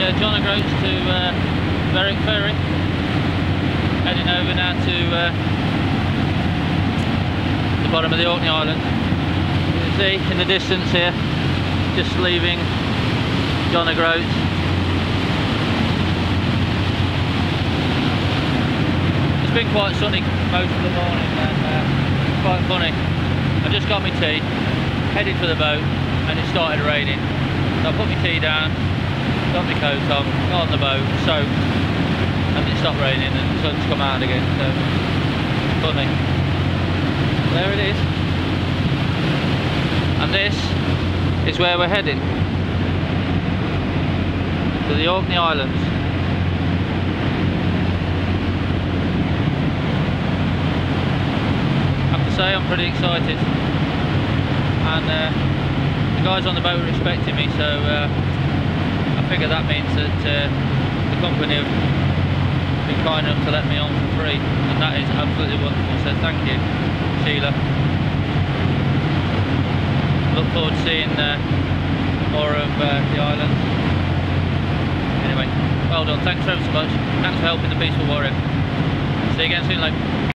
John O'Groats to Burwick Ferry, heading over now to the bottom of the Orkney Islands. You can see in the distance here, just leaving John O'Groats. It's been quite sunny most of the morning and quite funny. I just got my tea, headed for the boat, and it started raining. So I put my tea down, got my coat on, got on the boat, soaked, and it stopped raining and the sun's come out again, so funny. There it is. And this is where we're heading, to the Orkney Islands. I have to say I'm pretty excited, and the guys on the boat are expecting me, so I figure that means that the company have been kind enough to let me on for free, and that is absolutely wonderful, so thank you, Sheila. Look forward to seeing more of the island. Anyway, well done, thanks so much, thanks for helping the Peaceful Warrior. See you again soon, like.